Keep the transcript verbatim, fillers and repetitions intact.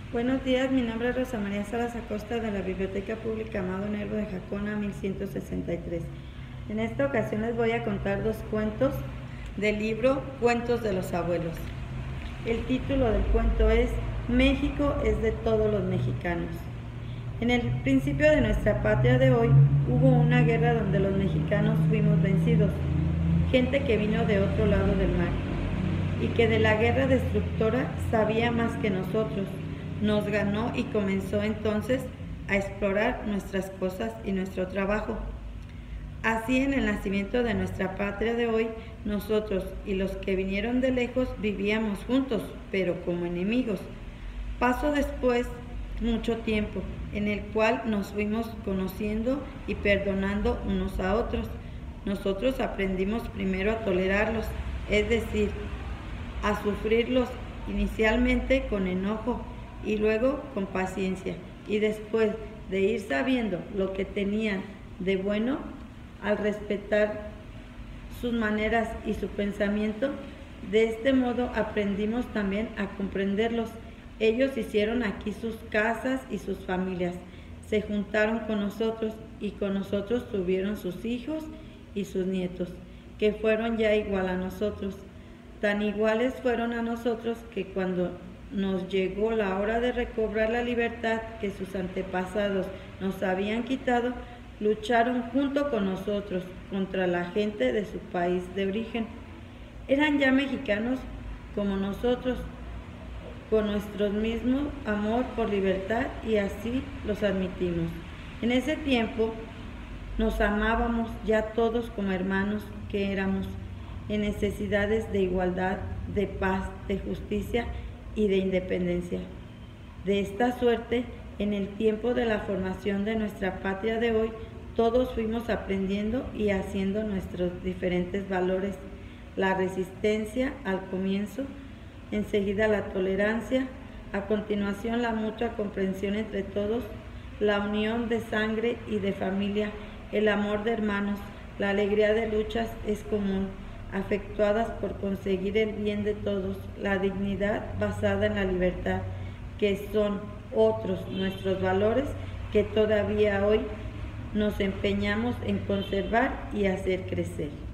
Buenos días, mi nombre es Rosa María Salas Acosta de la Biblioteca Pública Amado Nervo de Jacona mil ciento sesenta y tres. En esta ocasión les voy a contar dos cuentos del libro Cuentos de los Abuelos. El título del cuento es México es de todos los mexicanos. En el principio de nuestra patria de hoy hubo una guerra donde los mexicanos fuimos vencidos, gente que vino de otro lado del mar y que de la guerra destructora sabía más que nosotros. Nos ganó y comenzó entonces a explorar nuestras cosas y nuestro trabajo. Así, en el nacimiento de nuestra patria de hoy, nosotros y los que vinieron de lejos vivíamos juntos, pero como enemigos. Pasó después mucho tiempo, en el cual nos fuimos conociendo y perdonando unos a otros. Nosotros aprendimos primero a tolerarlos, es decir, a sufrirlos inicialmente con enojo, y luego con paciencia, y después de ir sabiendo lo que tenían de bueno, al respetar sus maneras y su pensamiento, de este modo aprendimos también a comprenderlos. Ellos hicieron aquí sus casas y sus familias, se juntaron con nosotros y con nosotros tuvieron sus hijos y sus nietos, que fueron ya igual a nosotros. Tan iguales fueron a nosotros que cuando nos llegó la hora de recobrar la libertad que sus antepasados nos habían quitado, lucharon junto con nosotros contra la gente de su país de origen. Eran ya mexicanos como nosotros, con nuestro mismo amor por libertad, y así los admitimos. En ese tiempo nos amábamos ya todos como hermanos que éramos, en necesidades de igualdad, de paz, de justicia y de independencia. De esta suerte, en el tiempo de la formación de nuestra patria de hoy, todos fuimos aprendiendo y haciendo nuestros diferentes valores: la resistencia al comienzo, enseguida la tolerancia, a continuación la mutua comprensión entre todos, la unión de sangre y de familia, el amor de hermanos, la alegría de luchas es común, afectuadas por conseguir el bien de todos, la dignidad basada en la libertad, que son otros nuestros valores que todavía hoy nos empeñamos en conservar y hacer crecer.